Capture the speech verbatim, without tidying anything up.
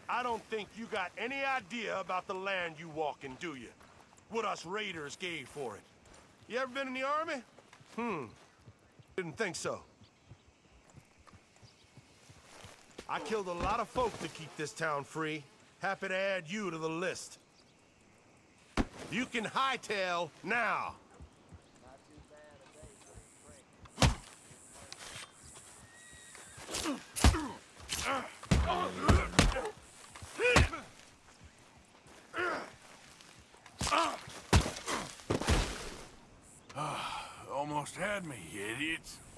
I don't think you got any idea about the land you walk in, do you? What us Raiders gave for it. You ever been in the army? Hmm. Didn't think so. I killed a lot of folk to keep this town free. Happy to add you to the list. You can hightail now. Almost had me, you idiots.